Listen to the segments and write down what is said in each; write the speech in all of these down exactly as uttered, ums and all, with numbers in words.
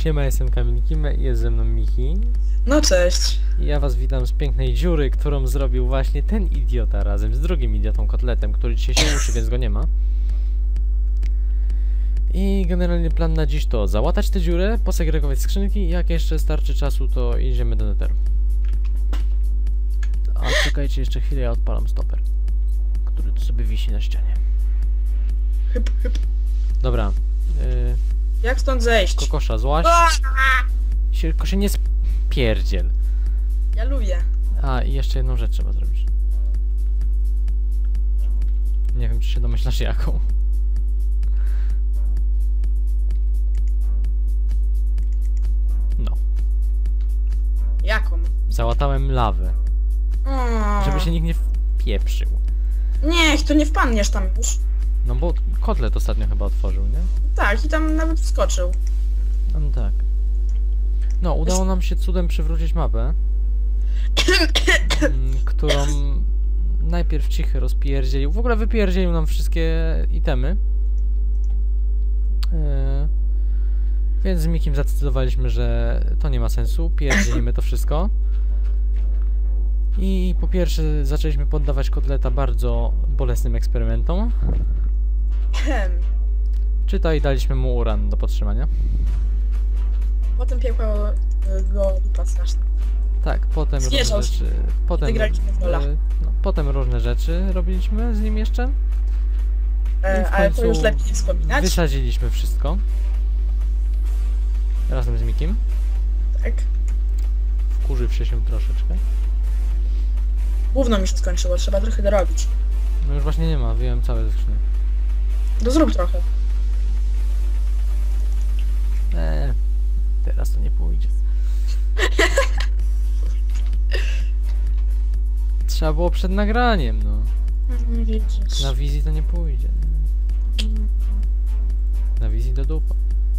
Siema, jestem Kamil Kime i jest ze mną Michi. No cześć. I ja was witam z pięknej dziury, którą zrobił właśnie ten idiota razem z drugim idiotą Kotletem, który dzisiaj się uczy, więc go nie ma. I generalnie plan na dziś to załatać tę dziurę, posegregować skrzynki i jak jeszcze starczy czasu, to idziemy do netheru. A czekajcie jeszcze chwilę, ja odpalam stoper, który tu sobie wisi na ścianie. Hyp, hyp. Dobra. Yy, Jak stąd zejść? kokosza, złaś. Się, tylko się nie spierdziel. Ja lubię. A, i jeszcze jedną rzecz trzeba zrobić. Nie wiem, czy się domyślasz jaką. No. Jaką? Załatałem lawę. O, Żeby się nikt nie wpieprzył. Niech, to nie wpadniesz tam już. No bo kotlet ostatnio chyba otworzył, nie? Tak, i tam nawet wskoczył. No tak. No, udało nam się cudem przywrócić mapę. m, którą najpierw Cichy rozpierdzielił. W ogóle wypierdzielił nam wszystkie itemy. Yy, więc z Mikim zdecydowaliśmy, że to nie ma sensu. Pierdzielimy to wszystko. I po pierwsze zaczęliśmy poddawać Kotleta bardzo bolesnym eksperymentom. Czytaj, daliśmy mu uran do podtrzymania. Potem piekła go dupa straszna. Tak, potem Zwierzał różne rzeczy. Potem, graliśmy w Lola. e, no, potem różne rzeczy robiliśmy z nim jeszcze. E, w ale to końcu już lepiej nie wspominać. Wysadziliśmy wszystko. Razem z Mikim. Tak. Wkurzywszy się troszeczkę. Gówno mi się skończyło, trzeba trochę dorobić. No już właśnie nie ma, wyjąłem całe ze skrzyni. To zrób trochę. Eee, teraz to nie pójdzie. Trzeba było przed nagraniem, no. Nie widzisz. Na wizji to nie pójdzie. Nie? Na wizji do dupa.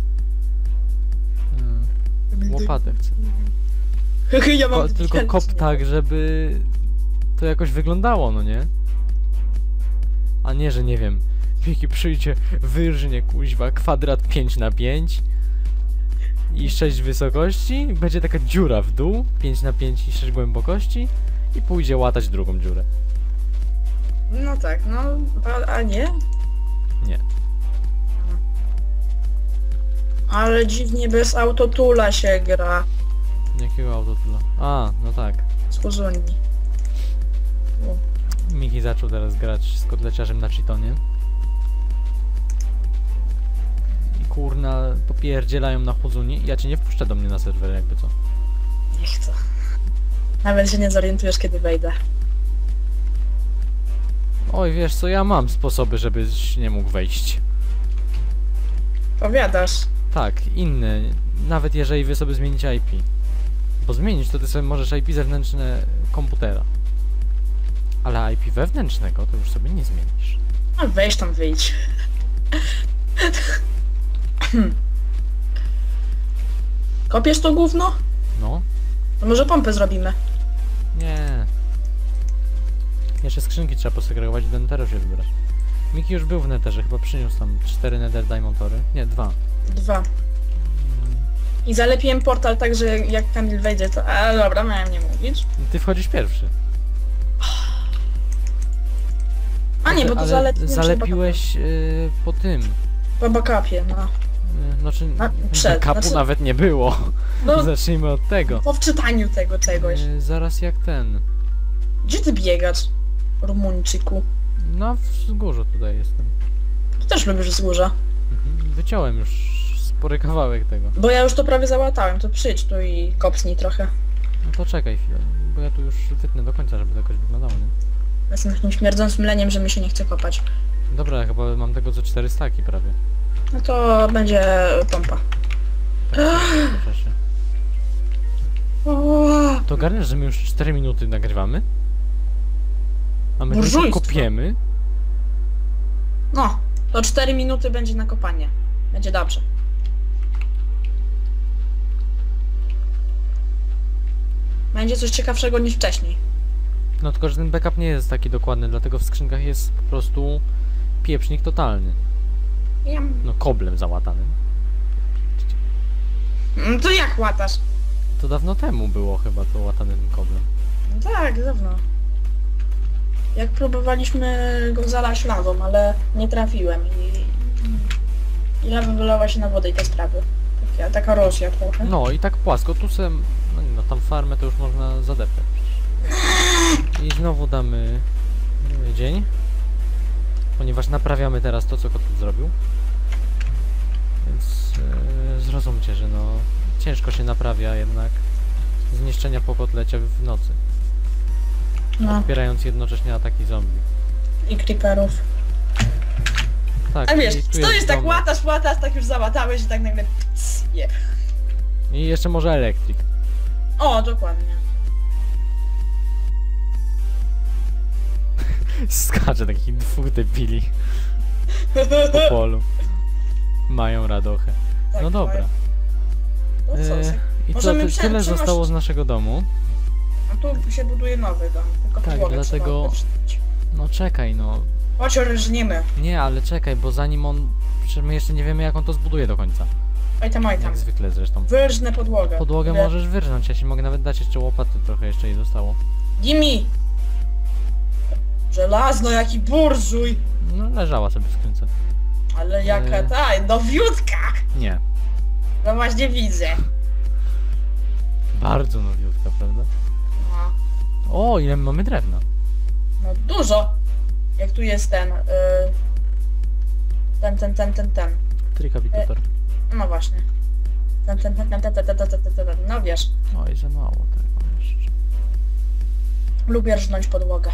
Hmm. Łopatę chcę. Ja Ko mam tylko wielki, kop nie? tak, żeby to jakoś wyglądało, no nie? A nie, że nie wiem, Miki przyjdzie, wyrżnie kuźwa kwadrat pięć na pięć i sześć wysokości, będzie taka dziura w dół, pięć na pięć i sześć głębokości i pójdzie łatać drugą dziurę. No tak, no, a, a nie? Nie. Ale dziwnie bez autotula się gra. Jakiego autotula? A, no tak. Z Huzuni. Miki zaczął teraz grać z kotleciarzem na Cheatonie. I kurna, popierdzielają na Huzuni. Ja cię nie wpuszczę do mnie na serwer, jakby co. Nie chcę. Nawet się nie zorientujesz, kiedy wejdę. Oj, wiesz co, ja mam sposoby, żebyś nie mógł wejść. Powiadasz. Tak, inne. Nawet jeżeli wy sobie zmienicie I P. Bo zmienić to ty sobie możesz I P zewnętrzne komputera. Ale I P wewnętrznego to już sobie nie zmienisz. A weź tam wyjdź. Kopiesz to gówno? No. To może pompę zrobimy. Nie. Jeszcze skrzynki trzeba posegregować i do netheru się wybrać. Miki już był w netherze, chyba przyniósł tam cztery nether diamontory. Nie, dwa. Dwa. I zalepiłem portal tak, że jak Kamil wejdzie, to... A dobra, miałem nie mówić. Ty wchodzisz pierwszy. A nie, bo to Ale zalepiłem zalepiłeś yy, po tym. po backupie, no. Yy, znaczy, A, przed, backupu znaczy- nawet nie było. No, Zacznijmy od tego. po wczytaniu tego czegoś. Yy, zaraz jak ten. Gdzie ty biegasz, Rumuńczyku? No, wzgórzu tutaj jestem. Ty też lubisz wzgórza. Mhm. Wyciąłem już spory kawałek tego. Bo ja już to prawie załatałem, to przyjdź tu i kopsnij trochę. No to czekaj chwilę, bo ja tu już wytnę do końca, żeby to jakoś wyglądało, nie? Jestem takim śmierdzącym leniem, że mi się nie chce kopać. Dobra, ja chyba mam tego co cztery staki prawie. No to będzie pompa. Proszę się. O, To ogarniasz, że my już cztery minuty nagrywamy? A my tylko Burżujstwo. kopiemy? no, to cztery minuty będzie na kopanie. Będzie dobrze. Będzie coś ciekawszego niż wcześniej. No tylko, że ten backup nie jest taki dokładny, dlatego w skrzynkach jest po prostu pieprznik totalny. Jam. No koblem załatanym. No to jak łatasz? To dawno temu było chyba to łatane tym koblem. No tak, dawno. Jak próbowaliśmy go zalać lawą, ale nie trafiłem i... I lawa wylała się na wodę i te sprawy. Taka, taka Rosja trochę. No i tak płasko, tu sem... No, nie, no tam farmę to już można zadeptać przecież. I znowu damy y, dzień. Ponieważ naprawiamy teraz to, co kotlet zrobił. Więc y, zrozumcie, że no... Ciężko się naprawia jednak zniszczenia po kotlecie w nocy. No. Wspierając jednocześnie ataki zombie. I creeperów. Tak, A wiesz, i tu stoisz jest tak, domek. łatasz, łatasz, tak już załatałeś i tak nagle... Pss, je. I jeszcze może elektryk. O, dokładnie. Skacze takich dwóch debili po polu. Mają radochę. Tak, No dobra. No co, E, I to, możemy to prze- tyle przenosić- zostało z naszego domu. a tu się buduje nowy dom, tylko Tak, podłogę dlatego- trzeba wyczyścić. No czekaj, no. Chodź, rżniemy. Nie, ale czekaj, bo zanim on... Przecież my jeszcze nie wiemy, jak on to zbuduje do końca. Oj tam, oj tam. Jak zwykle zresztą. Wyrżnę podłogę. Podłogę Ile- możesz wyrżnąć, ja ci mogę nawet dać jeszcze łopaty, trochę jeszcze jej zostało. Gimme! Żelazno, jaki burżuj! No leżała sobie w skrzynce. Ale jaka E. ta, nowiutka! Nie. No właśnie widzę. Bardzo nowiutka, prawda? No, O, ile my mamy drewna. no dużo. Jak tu jest ten, y... ten, ten, ten, ten, ten. Trikapitator. No właśnie. Ten, ten, ten, ten, ten, ten, ten, ten, ten, ten, ten. No wiesz, Oj, za mało tego jeszcze. lubię rżnąć podłogę.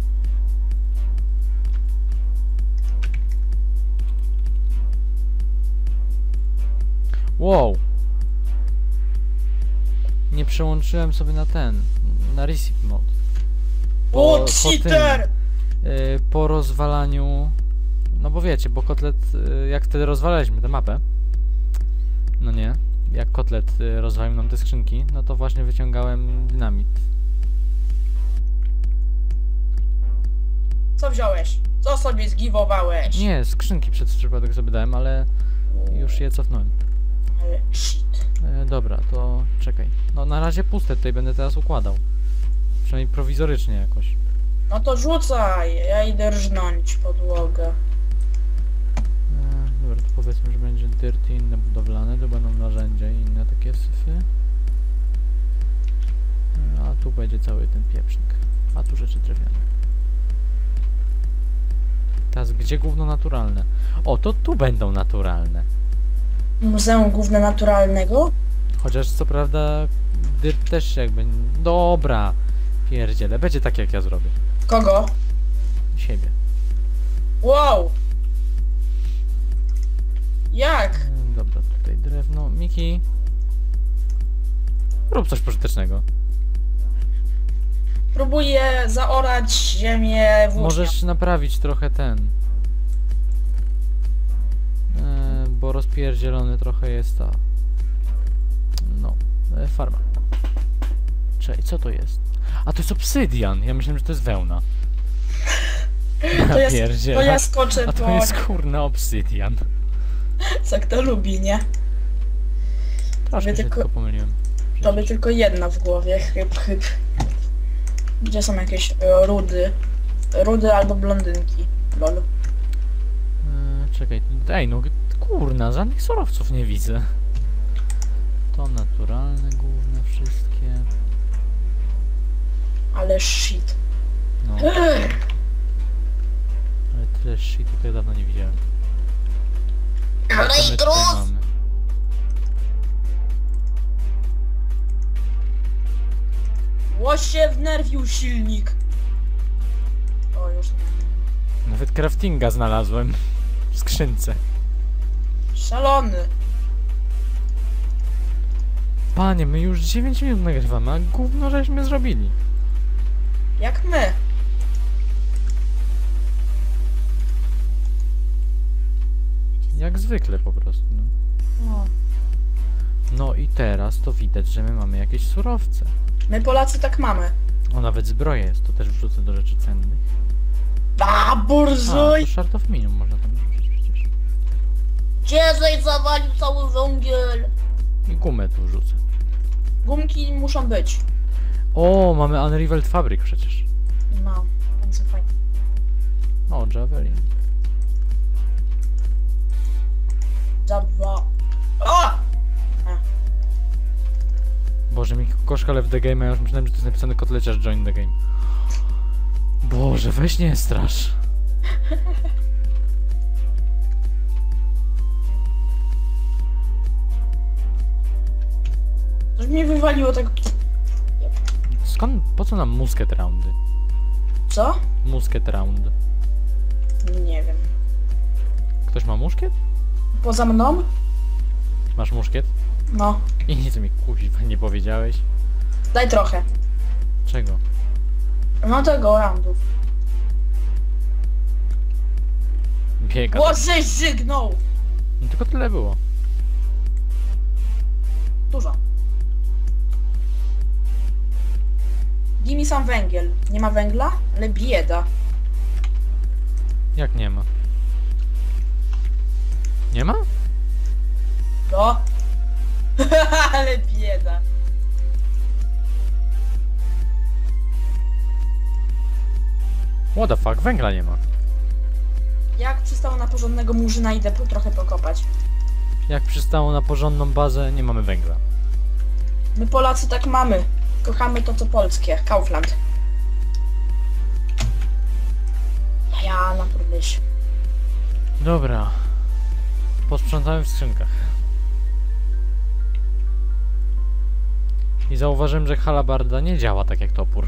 Wow! Nie przełączyłem sobie na ten, na receipt mode. O, po cheater! tym, y, po rozwalaniu, no bo wiecie, bo kotlet, y, jak wtedy rozwalaliśmy tę mapę, no nie, jak kotlet y, rozwalił nam te skrzynki, no to właśnie wyciągałem dynamit. Co wziąłeś? Co sobie zgiwowałeś? Nie, skrzynki przez przypadek sobie dałem, ale już je cofnąłem. Ale shit. E, dobra, to czekaj. No na razie puste tutaj będę teraz układał. Przynajmniej prowizorycznie jakoś. No to rzucaj, ja idę rżnąć podłogę. E, dobra, to powiedzmy, że będzie dirt i inne budowlane, to będą narzędzia i inne takie syfy. E, a tu będzie cały ten pieprznik. A tu rzeczy drewniane. Teraz gdzie gówno naturalne? O, to tu będą naturalne. Muzeum Główne Naturalnego? Chociaż co prawda dirt też jakby... Dobra! Pierdziele, będzie tak jak ja zrobię. Kogo? Siebie. Wow! Jak? E, Dobra, tutaj drewno. Miki. Rób coś pożytecznego. Próbuję zaorać ziemię włócznią. Możesz naprawić trochę ten. E, bo rozpierdzielony trochę jest ta. No, e, farma. Czekaj, co to jest? A to jest obsydian. Ja myślałem, że to jest wełna. Ja To jest- pierdzielę. To ja skoczę A to po... jest kurna obsydian. Co kto lubi, nie? Troszkę się tylko- tylko pomyliłem. To by tylko jedna w głowie, chyb, chyb. Gdzie są jakieś e, rudy? Rudy albo blondynki. Lol. E, czekaj, ej no kurna, żadnych surowców nie widzę. To naturalne główne wszystkie. Ale shit. No, ale tyle shitu to ja dawno nie widziałem. Co my tutaj mamy? Łosie wnerwił silnik. O, już nie. Nawet craftinga znalazłem w skrzynce. Szalony. Panie, my już dziewięć minut nagrywamy, a gówno żeśmy zrobili. Jak my. Jak zwykle po prostu. No. No. No i teraz to widać, że my mamy jakieś surowce. My Polacy tak mamy. O, nawet zbroja jest, to też wrzucę do rzeczy cennych. A, A, burżuj! to Shard of Minion można tam wrzucić przecież. Ciezej zawalił cały węgiel. I gumę tu rzucę. Gumki muszą być. O, mamy Unrivaled Fabric przecież. No, bardzo fajnie. O, Javelin. Za dwa. O! Boże, mi koszka left the game, a ja już myślałem, że to jest napisane kotleciarz join the game. Boże, weź nie strasz. Coś mnie wywaliło tak... Skąd, po co nam musket roundy? Co? Musket round. Nie wiem. Ktoś ma muszkiet? Poza mną? Masz muszkiet? No. I nic mi kuźwa nie powiedziałeś. Daj trochę. Czego? No tego roundów. Biega. Bo żeś żygnął! No tylko tyle było. Dużo. Daj mi sam węgiel. Nie ma węgla? Ale bieda. Jak nie ma? Nie ma? No. Ale bieda. What the fuck, węgla nie ma. Jak przystało na porządnego murzyna, idę po, trochę pokopać. Jak przystało na porządną bazę, nie mamy węgla. My Polacy tak mamy. Kochamy to co polskie. Kaufland. Ja na myśl. Dobra. Posprzątałem w skrzynkach. I zauważyłem, że halabarda nie działa tak jak topór.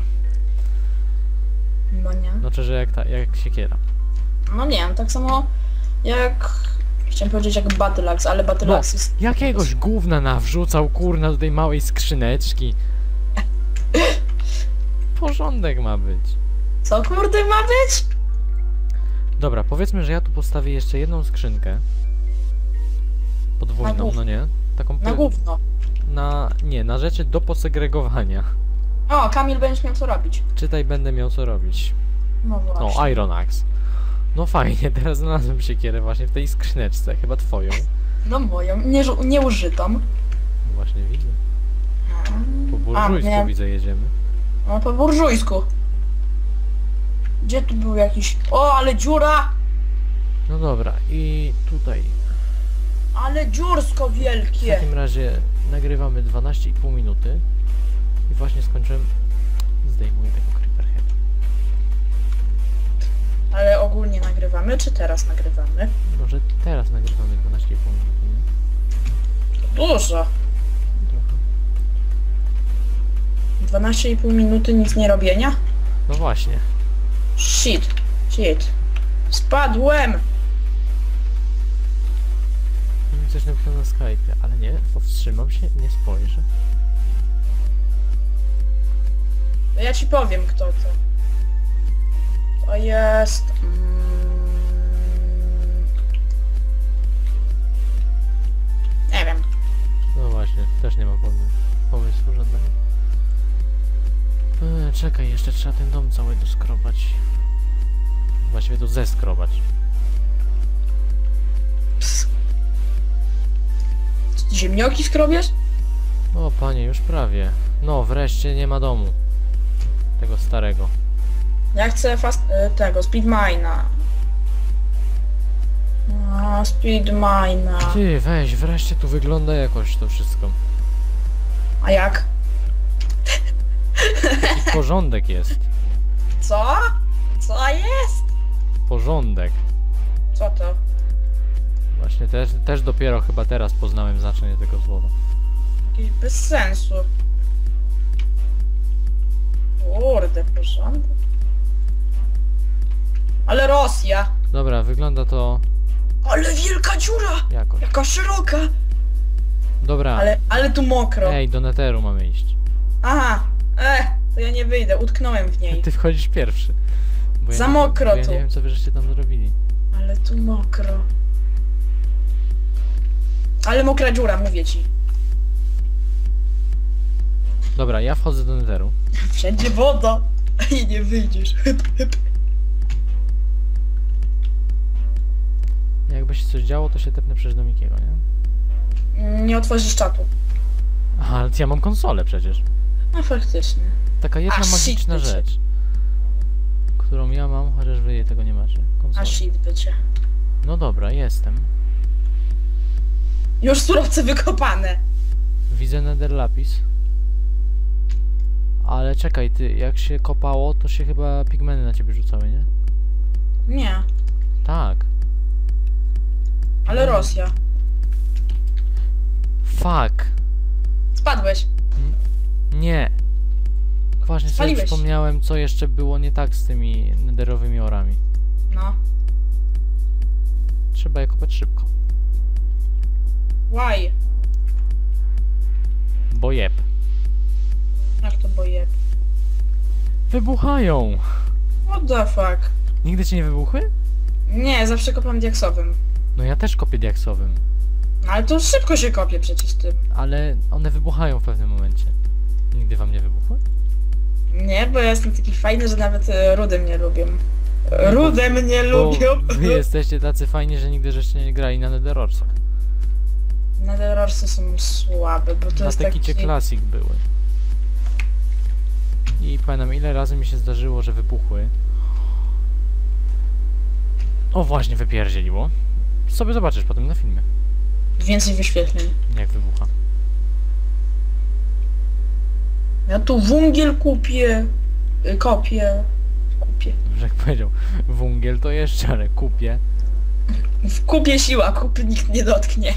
No nie. Znaczy, że jak, ta, jak siekiera. No nie, tak samo jak... Chciałem powiedzieć jak Battle Axe, ale Battle No, Axe jest... jakiegoś gówna nawrzucał, kurna, do tej małej skrzyneczki. Porządek ma być. Co kurde ma być? Dobra, powiedzmy, że ja tu postawię jeszcze jedną skrzynkę. Podwójną, gówno. no nie? Taką Na po- gówno. na nie, na rzeczy do posegregowania. O, Kamil będziesz miał co robić. Czytaj, będę miał co robić. No właśnie. No, Iron Axe. No fajnie, teraz znalazłem siekierę właśnie w tej skrzyneczce, chyba twoją. No moją, nie, nieużytą. Właśnie widzę. Po burżujsku nie. widzę jedziemy. No po burżujsku. Gdzie tu był jakiś... O, ale dziura! No dobra, i tutaj. Ale dziursko W wielkie! takim razie nagrywamy dwanaście i pół minuty. I właśnie skończyłem. Zdejmuję tego creeper head. Ale ogólnie nagrywamy, czy teraz nagrywamy? Może teraz nagrywamy dwanaście i pół minuty, nie? To dużo. Trochę. dwanaście i pół minuty nic nie robienia? No właśnie. Shit. Shit. Spadłem! Tu mi coś napisał na Skype, ale nie, powstrzymam się, nie spojrzę. To ja ci powiem kto to. To jest... Mm, nie wiem. No właśnie, też nie ma pomysłu, pomysłu żadnego. Eee, czekaj, jeszcze trzeba ten dom cały doskrobać. Właściwie to zeskrobać. Ps. Co ty ziemnioki skrobiesz? O panie, już prawie. No, wreszcie nie ma domu. Tego starego. Ja chcę fast... y, tego, speedmina. A, speedmina. Ty, weź, wreszcie tu wygląda jakoś to wszystko. A jak? I porządek jest. Co? Co jest? Porządek. Co to? Właśnie też, też dopiero chyba teraz poznałem znaczenie tego słowa. Jakieś bez sensu. Kurde, porządek. Ale Rosja! Dobra, wygląda to Ale wielka dziura! jakoś. Jaka szeroka! Dobra, Ale, ale tu mokro. ej, do neteru mamy iść. Aha, e, to ja nie wyjdę, utknąłem w niej. Ty wchodzisz pierwszy. Bo ja Za nie, mokro bo ja tu. nie wiem, co wy żeście tam zrobili. Ale tu mokro. Ale mokra dziura, mówię ci. Dobra, ja wchodzę do neteru. Wszędzie woda. I nie wyjdziesz. Hyp, hyp. Jakby się coś działo, to się tepnę przecież do Mikiego, nie? Nie otworzysz czatu. Ale ja mam konsolę przecież. No faktycznie. Taka jedna A, shit, magiczna bycie. rzecz. Którą ja mam, chociaż wy tego nie macie. A Konsolę. shit bycie. No dobra, jestem. Już surowce wykopane. Widzę nether lapis. Ale czekaj, ty, jak się kopało, to się chyba pigmeny na ciebie rzucały, nie? Nie, Tak. ale Rosja. Fuck. Spadłeś. Nie. Właśnie sobie Spaliłeś. przypomniałem, co jeszcze było nie tak z tymi nederowymi orami. No. Trzeba je kopać szybko. Why? Bo jeb. Jak to boję? Wybuchają! What the fuck? Nigdy ci nie wybuchły? Nie, zawsze kopam diaksowym. No ja też kopię diaksowym. No ale to szybko się kopie przecież tym. Ale one wybuchają w pewnym momencie. Nigdy wam nie wybuchły? Nie, bo ja jestem taki fajny, że nawet e, rudy mnie lubią. E, Rude mnie Bo lubią. wy jesteście tacy fajni, że nigdy żeście nie grali na Netherrorsach. Netherrorsy są słabe, bo to Na jest te taki... kicie Classic były. I pamiętam, ile razy mi się zdarzyło, że wybuchły. O, właśnie wypierdzieliło. Sobie zobaczysz potem na filmie, Więcej wyświetleń. jak wybucha. Ja tu wungiel kupię. y, Kopię. Kupię. Że jak powiedział wungiel, to jeszcze, ale kupię. W kupie siła, kupy nikt nie dotknie.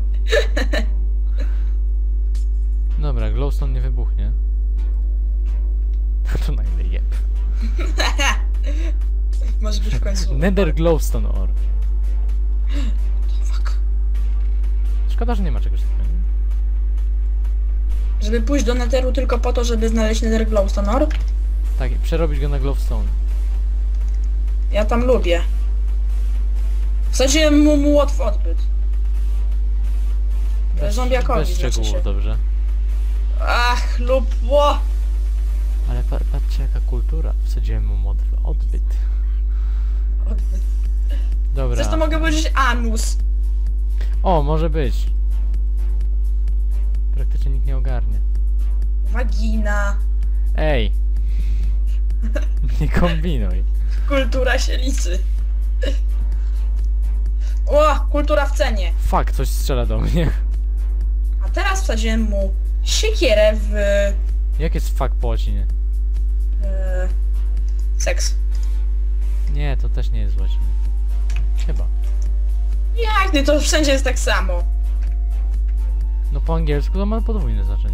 Dobra, glowstone nie wybuchnie. To na ile jeb. Może być w końcu... Nether glowstone ore. Fuck. Szkoda, że nie ma czegoś takiego. nie? Żeby pójść do Netheru tylko po to, żeby znaleźć Nether Glowstone Ore? Tak, i przerobić go na glowstone. Ja tam lubię. Wsadziłem mu młot w odbyt. Bez, Zombiakowi, bez znaczy szczegółów, się. dobrze. Ach, lub... Ło! Ale pa patrzcie, jaka kultura. Wsadziłem mu mod w odbyt. Odbyt. Dobra. Zresztą mogę powiedzieć anus. O, może być. Praktycznie nikt nie ogarnie. Wagina. Ej! Nie kombinuj. Kultura się liczy. O, kultura w cenie. Fuck, coś strzela do mnie. A teraz wsadziłem mu siekierę w... Jak jest fuck po łacinie? E, seks. Nie, to też nie jest łacinie. Chyba. Jak nie, to wszędzie jest tak samo. No po angielsku to ma podwójne znaczenie.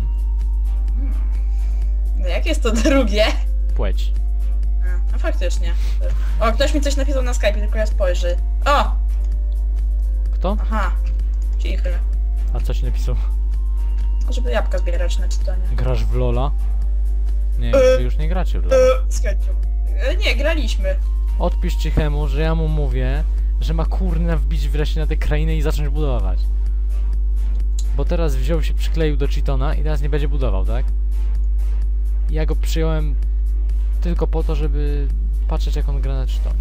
No jak jest to drugie? Płeć. A, no faktycznie. O, ktoś mi coś napisał na Skype, tylko ja spojrzę. O! Kto? Aha. Cichy. A co ci napisał? Żeby jabłka zbierać na czytanie. Grasz w Lola? Nie, E, wy już nie gracie w Lola. Eee, z chęcią. E, nie, graliśmy. Odpisz cichemu, że ja mu mówię, że ma kurna wbić wreszcie na tę krainę i zacząć budować. Bo teraz wziął się, przykleił do Cheatona i teraz nie będzie budował, tak? I ja go przyjąłem tylko po to, żeby patrzeć, jak on gra na Cheatonie.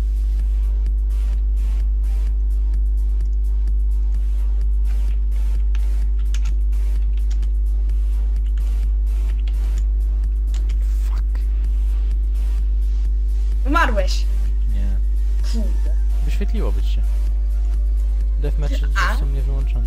Fuck. Umarłeś. Nie. Kurde. Wyświetliło być się. Deathmatch A? są nie wyłączone.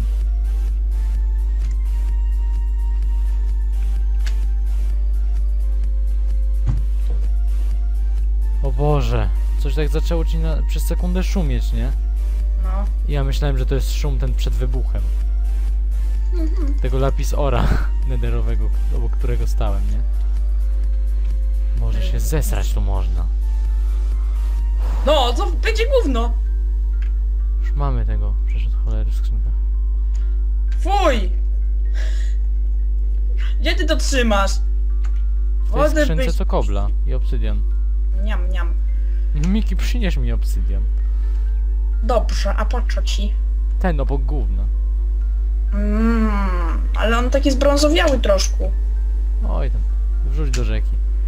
O Boże, coś tak zaczęło ci na, przez sekundę szumieć, nie? No. I ja myślałem, że to jest szum ten przed wybuchem. Mhm. Tego lapis ora netherowego, obok którego stałem, nie? Może się zesrać tu można. No, to będzie gówno. Już mamy tego, przecież od cholery w skrzynkach. Fuj! Gdzie ty to trzymasz? W tej Wodę skrzynce byś- co kobla i obsydian. Niam, niam. No Miki, przynieś mi obsydian. Dobrze, a po co ci? Ten obok gówna. Mmm, ale on taki zbrązowiały troszkę. Oj tam, wrzuć do rzeki.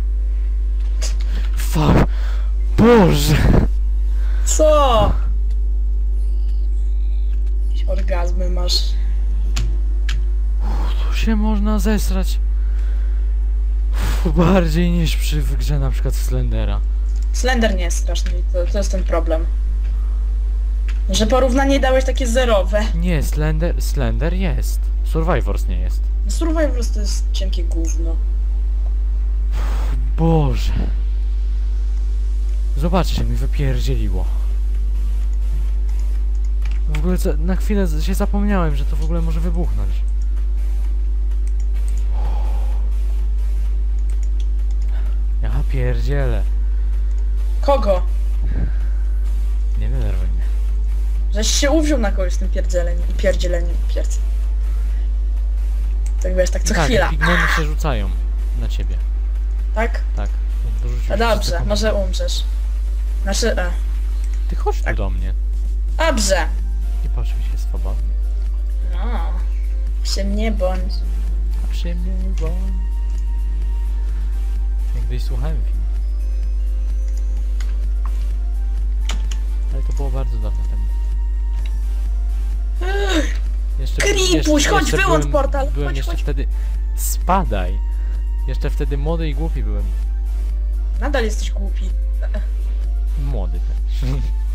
Fuck! Boże! Co? Jakieś orgazmy masz. To się się można zesrać Uff, bardziej niż przy w grze na przykład Slendera. Slender nie jest straszny, to, to jest ten problem. Że porównanie dałeś takie zerowe. Nie, Slender, Slender jest. Survivors nie jest. Survivors to jest cienkie gówno. Boże. Zobaczcie, mi wypierdzieliło. W ogóle co, na chwilę z- się zapomniałem, że to w ogóle może wybuchnąć. Ja pierdzielę. Kogo? Nie denerwuj mnie. Żeś się uwziął na kogoś z tym pierdzieleniem, pierdzieleniem, pierdz. Tak wiesz, tak co tak, chwila. pigmeny się rzucają na ciebie. Tak? Tak. dorzucił A się dobrze, sekund. może umrzesz. Znaczy, e. Ty chodź tu Tak. do mnie. Dobrze. I poczuj się swobodnie. No. Przy mnie bądź. A przy mnie, bo... Niegdyś słuchałem film. Ale to było bardzo dawno temu. Jeszcze, Kripuś, chodź, wyłącz byłem, portal, Byłem chodź, jeszcze chodź. wtedy... Spadaj! Jeszcze wtedy młody i głupi byłem. Nadal jesteś głupi. Młody też.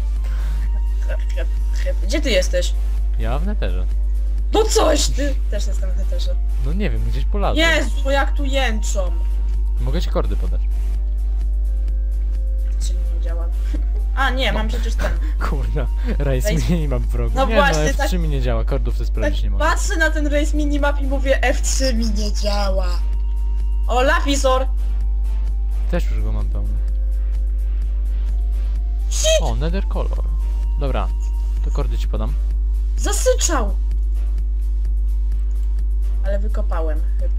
Gdzie ty jesteś? Ja w neterze. No coś ty! Też jestem w heterze. No nie wiem, gdzieś polazłem. Jezu, jak tu jęczą! Mogę ci kordy podać. Czy nie działa? A nie, mam przecież ten. Kurna, rejs Rejs- mini mam w rogu. No nie właśnie, no, F trzy tak- mi nie działa, kordów to sprawdzić nie mogę. Patrzę na ten race minimap i mówię F trzy mi nie działa. O, lapisor! Też już go mam pełny. Shit! O, nether color. Dobra, to kordy ci podam. Zasyczał! Ale wykopałem. chyba.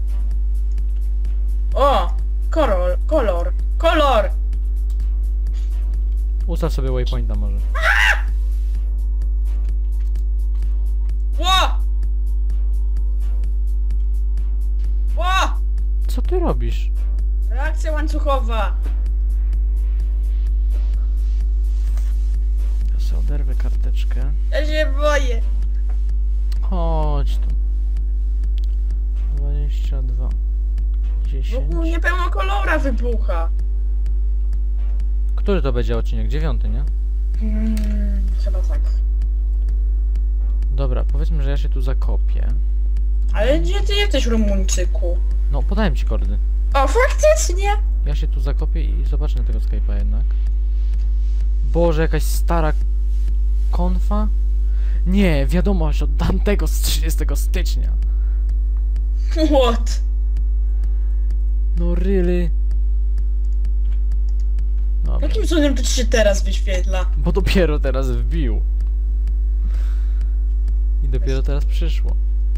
O! Kolor, kolor, kolor! Ustaw sobie waypointa może. Ło! Ło! Co ty robisz? Reakcja łańcuchowa! Ja sobie oderwę karteczkę. Ja się boję! Chodź tu. dwadzieścia dwa. Bo dziesięć. u mnie pełno kolora wybucha. Który to będzie odcinek? Dziewiąty, nie? Hmm, chyba tak. Dobra, powiedzmy, że ja się tu zakopię. Ale gdzie ty jesteś, Rumuńczyku? No, podałem ci kordy. O, faktycznie! Ja się tu zakopię i zobaczę na tego Skype'a jednak. Boże, jakaś stara konfa? Nie, wiadomość od Dantego z trzydziestego stycznia. What? No really? Dobra, Jakim cudem to ci się teraz wyświetla? bo dopiero teraz wbił. I dopiero teraz przyszło.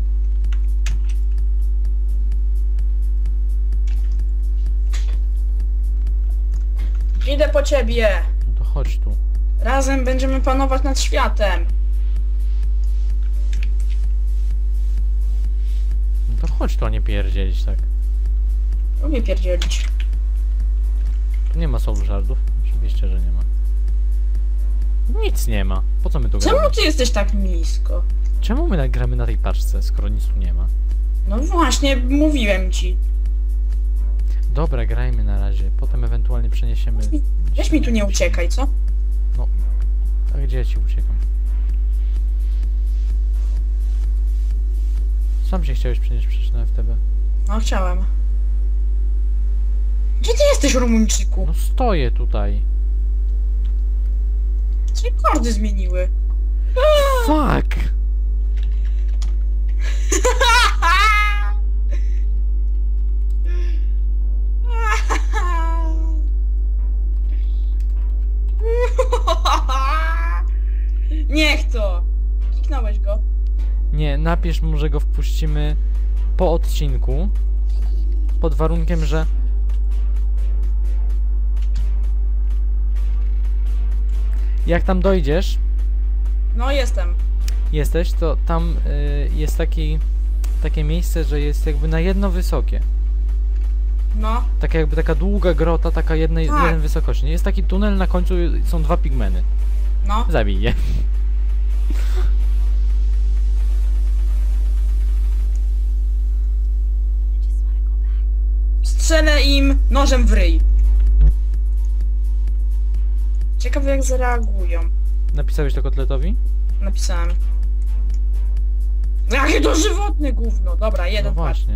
Idę po ciebie! No to chodź tu. Razem będziemy panować nad światem! No to chodź tu, a nie pierdzielić tak. Lubię pierdzielić. Tu nie ma soul shardów? Oczywiście, że nie ma. Nic nie ma. Po co my tu gramy? Czemu ty jesteś tak nisko? Czemu my gramy na tej paczce, skoro nic tu nie ma? No właśnie, mówiłem ci. Dobra, grajmy na razie. Potem ewentualnie przeniesiemy... Weź mi tu nie uciekaj, co? A gdzie ja ci uciekam? Sam się chciałeś przenieść przecież na F T B. No chciałem. Gdzie ty jesteś, Rumuńczyku? No stoję tutaj. Co się kordy zmieniły? Fuck! Niech to! Kliknąłeś go. Nie, napisz mu, że go wpuścimy po odcinku. Pod warunkiem, że... Jak tam dojdziesz, No jestem. jesteś, to tam y, jest taki... Takie miejsce, że jest jakby na jedno wysokie. No. Taka jakby taka długa grota, taka jednej, Tak. jeden wysokości. Nie jest taki tunel, na końcu są dwa pigmeny. No. Zabij je. zastrzelę im nożem w ryj. Ciekawe jak zareagują. Napisałeś to kotletowi? Napisałem. Jakie dożywotne gówno. Dobra, jeden No właśnie.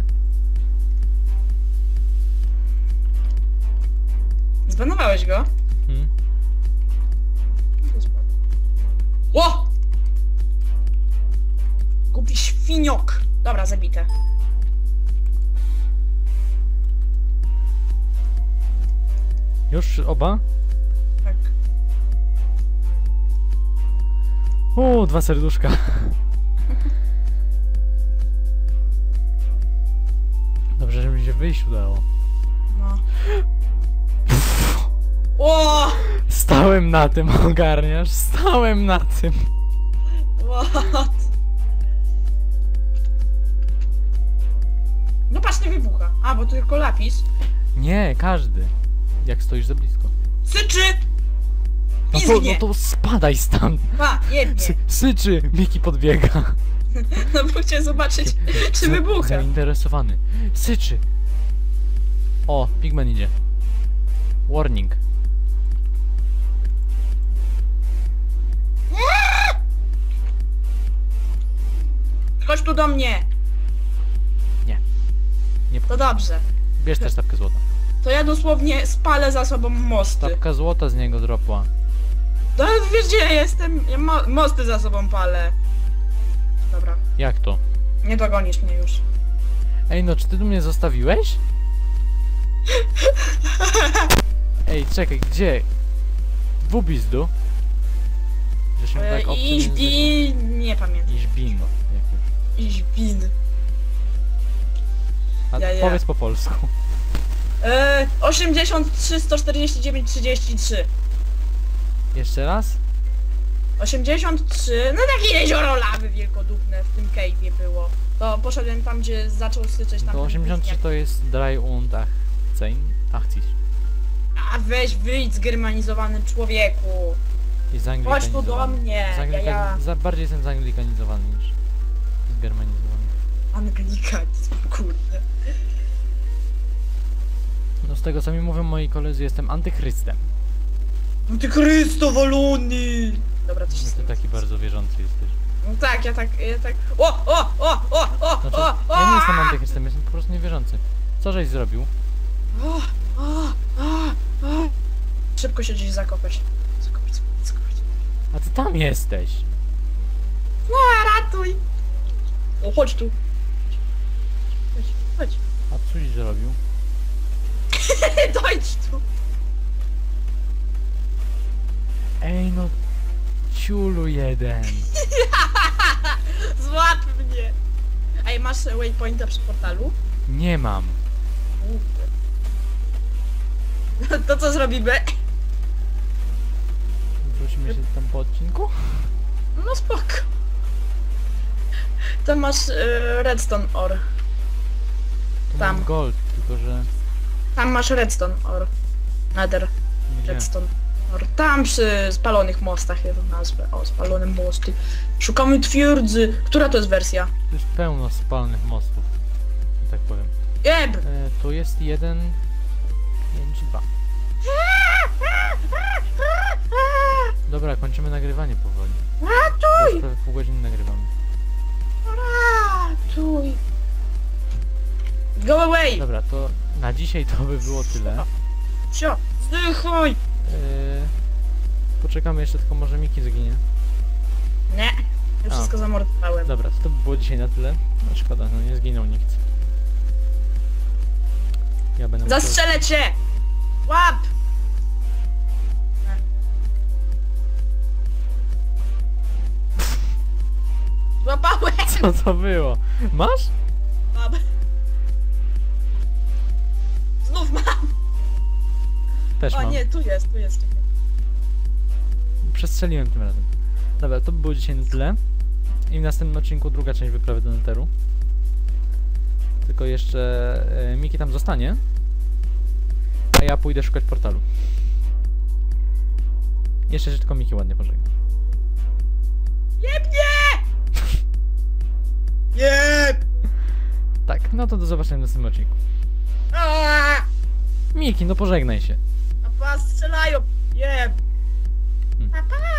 Zbanowałeś go? Hmm? O! Głupi świniok. Dobra, zabite. Już oba? Tak. Uuu, dwa serduszka. Dobrze, że mi się wyjść udało. No. O! Stałem na tym, ogarniasz? Stałem na tym. What? No patrz, nie wybucha. A, bo to tylko lapis. Nie, każdy. Jak stoisz za blisko. Syczy! No to, no to spadaj stamtąd. A, jebnie. Sy syczy, Miki podbiega. No bo chciałem zobaczyć, czy wybucha. Zainteresowany. Syczy. O, Pigman idzie. Warning. Chodź tu do mnie. Nie. Nie. To dobrze. Bierz też sztabkę złota. To ja dosłownie spalę za sobą mosty. Sztabka złota z niego dropła. No wiesz gdzie ja jestem? Ja mo mosty za sobą palę. Dobra. Jak to? Nie dogonisz mnie już. Ej, no czy ty tu mnie zostawiłeś? Ej, czekaj, gdzie? W ubizdu? Że się E, tak obcy I, języku. i nie pamiętam. Iżbin. Iść bin. A Ja, ja. powiedz po polsku. E, osiemdziesiąt trzy, sto czterdzieści dziewięć, trzydzieści trzy. Jeszcze raz? osiemdziesiąt trzy, no takie jezioro lawy wielkodupne w tym cave'ie było. To poszedłem tam, gdzie zaczął syczeć tam. To ten osiemdziesiąt trzy gówniak. to jest dry und achtzehn. achtzig. A weź wyjdź zgermanizowany człowieku. I Chodź tu do zanglikanizowany. mnie. Ja, Zanglika... ja... Za, bardziej jestem zanglikanizowany niż zgermanizowany. Anglikanizm, kurde. No z tego co mi mówią moi koledzy, jestem antychrystem. No ty Chrysto wolony! Dobra, to się No ty stało. taki bardzo wierzący jesteś. No tak, ja tak, ja tak... O, o, o, o, o, Znaczy, o, o! ja nie jestem antychrystem, jestem po prostu niewierzący. Co żeś zrobił? O, o, o, o. Szybko się gdzieś zakopać. Zakopać, zakopać, zakopać. A ty tam jesteś! A, ratuj! O, chodź tu. Chodź, chodź. A coś zrobił? Dojdź tu. Ej no... Ciulu jeden! Złap mnie. Ej, masz waypointa przy portalu? Nie mam. To co zrobimy? Wrócimy się tam po odcinku? No spoko. Tam masz y, redstone ore. To Tam. mam gold, tylko że... Tam masz redstone ore. Nether Gdzie? redstone ore. Tam przy spalonych mostach jest nazwę. O, spalone mosty. Szukamy twierdzy. Która to jest wersja? Tu jest pełno spalnych mostów. że Tak powiem. Jeb! E, to jest jeden... pięć dwa. Dobra, kończymy nagrywanie powoli. Ratuj! Już prawie pół godziny nagrywamy. Ratuj! Go away! Dobra, to na dzisiaj to by było tyle. Sio! Zdychuj! E, poczekamy jeszcze, tylko może Miki zginie. Nie. Ja A. wszystko zamordowałem. Dobra, to by było dzisiaj na tyle. No szkoda, no nie zginął nikt. Ja będę musiał... Zastrzelę cię! Łap! Nie. Złapałem! Co to było? Masz? Mam. Znów mam! Też O mam. nie, tu jest, tu jest. Czekaj. Przestrzeliłem tym razem. Dobra, to by było dzisiaj na tyle. I w następnym odcinku druga część wyprawy do Netheru. Tylko jeszcze e, Miki tam zostanie. A ja pójdę szukać portalu. Jeszcze się tylko Miki ładnie pożegna. Jebnie! Jeb! Tak, no to do zobaczenia w następnym odcinku. Aaaa! Miki, no pożegnaj się. A pas strzelają! Jeb! Hmm. Papa!